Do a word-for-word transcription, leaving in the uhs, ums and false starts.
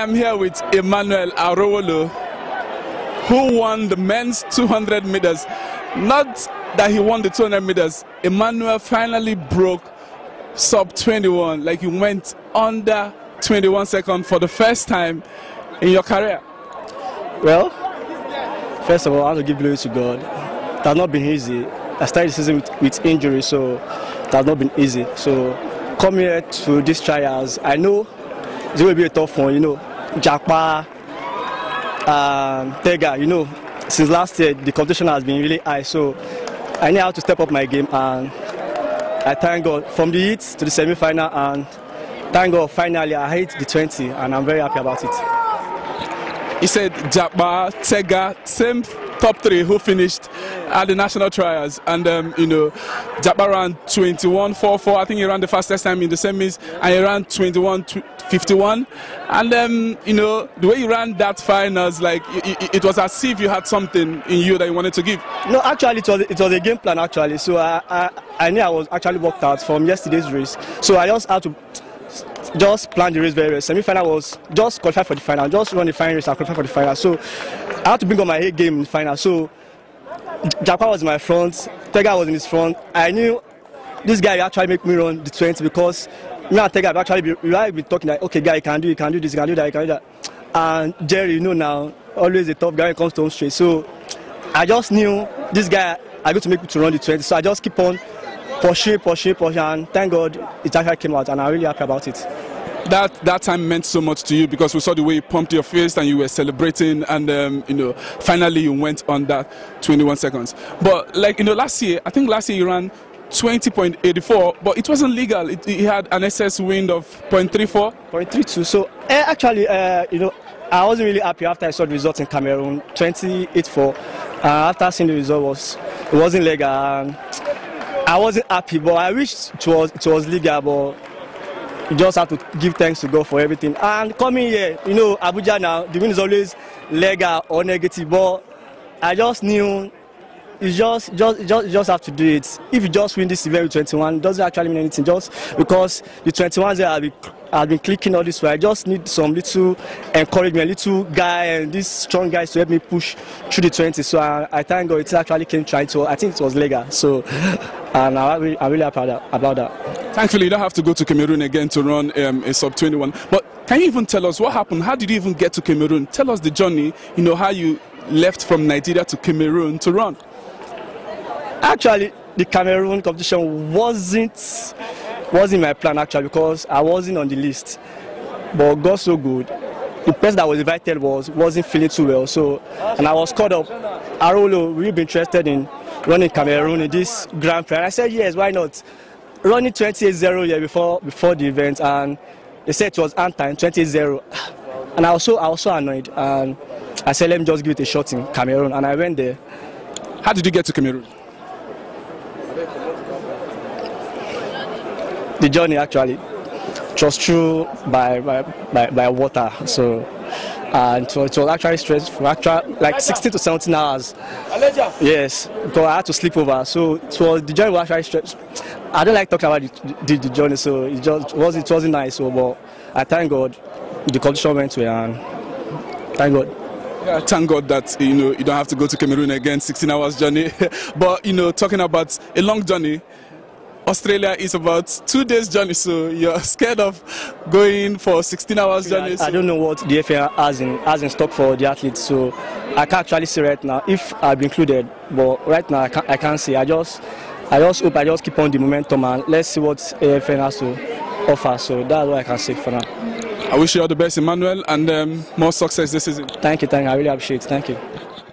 am here with Emmanuel Arowolo, who won the men's two hundred meters. Not that he won the two hundred meters. Emmanuel finally broke sub twenty-one, like he went under twenty-one seconds for the first time in your career. Well, first of all, I want to give glory to God. It has not been easy. I started the season with, with injury, so it has not been easy. So come here to these trials. I know it's going to be a tough one, you know. Japa, um, Tega, you know, since last year the competition has been really high, so I need how to step up my game, and I thank God from the heat to the semi-final, and thank God finally I hit the twenty, and I'm very happy about it. He said Japa, Tega, same top three who finished at the national trials, and um, you know, Japa ran twenty-one forty-four. I think he ran the fastest time in the semis, and he ran twenty-one fifty-one. And um, you know, the way you ran that finals, like it, it, it was as if you had something in you that you wanted to give. No, actually, it was it was a game plan actually. So I I, I knew I was actually worked out from yesterday's race. So I just had to just plan the race very well. Semi-final was just qualify for the final, just run the final race and qualify for the final. So I had to bring up my A game in the final. So Japa was in my front, Tega was in his front. I knew this guy actually make me run the twenty because me and Tega have actually been, we have been talking like, okay, guy, you can do, you can do this, you can do that, you can do that. And Jerry, you know now, always a tough guy when it comes to home straight. So I just knew this guy I going to make me to run the twenty. So I just keep on pushing, pushing, pushing, and thank God it actually came out, and I'm really happy about it. That that time meant so much to you because we saw the way you pumped your fist and you were celebrating, and um, you know, finally you went on that twenty-one seconds. But like you know, last year, I think last year you ran twenty point eight four, but it wasn't legal. It, it had an excess wind of zero point three four. zero point three two. So uh, actually, uh, you know, I wasn't really happy after I saw the results in Cameroon, twenty-eight four. Uh, after seeing the result, was it wasn't legal. Um, I wasn't happy, but I wish it was it was legal, but you just have to give thanks to God for everything. And coming here, you know, Abuja now, the win is always legal or negative, but I just knew you just, just, just, just have to do it. If you just win this event with twenty-one, it doesn't actually mean anything, just because the twenty-ones there have been, have been clicking all this way. I just need some little encouragement, little guy and these strong guys to help me push through the twenty. So I, I thank God it actually came trying to, I think it was legal. So, and I'm really, I'm really happy about that. Thankfully, you don't have to go to Cameroon again to run um, a sub twenty-one. But can you even tell us what happened? How did you even get to Cameroon? Tell us the journey, you know, how you left from Nigeria to Cameroon to run. Actually, the Cameroon competition wasn't wasn't my plan actually because I wasn't on the list. But God so good. The person that was invited was wasn't feeling too well. So, and I was called up. Arolo, will you be interested in running Cameroon in this Grand Prix? And I said yes, why not? Running twenty-eight zero here before before the event, and they said it was on time twenty-eight zero, and I was so I was so annoyed, and I said let me just give it a shot in Cameroon, and I went there. How did you get to Cameroon? The journey actually it was through by by, by, by water, so and it was, it was actually stressful, actually like sixteen to seventeen hours. Yes, because I had to sleep over, so it was the journey was actually stressful. I don't like talking about the, the, the journey, so it just was it wasn't nice. So, but I thank God the competition went well, and thank God. Yeah, thank God that you know you don't have to go to Cameroon again, sixteen hours journey. But you know, talking about a long journey, Australia is about two days journey, so you're scared of going for sixteen hours journey. I, I don't know what the F A has in has in stock for the athletes, so I can't actually say right now if I've been included. But right now I can't I can't say. I just I just hope I just keep on the momentum and let's see what A F N has to offer. So that's what I can say for now. I wish you all the best, Emmanuel, and um, more success this season. Thank you, thank you. I really appreciate it. Thank you.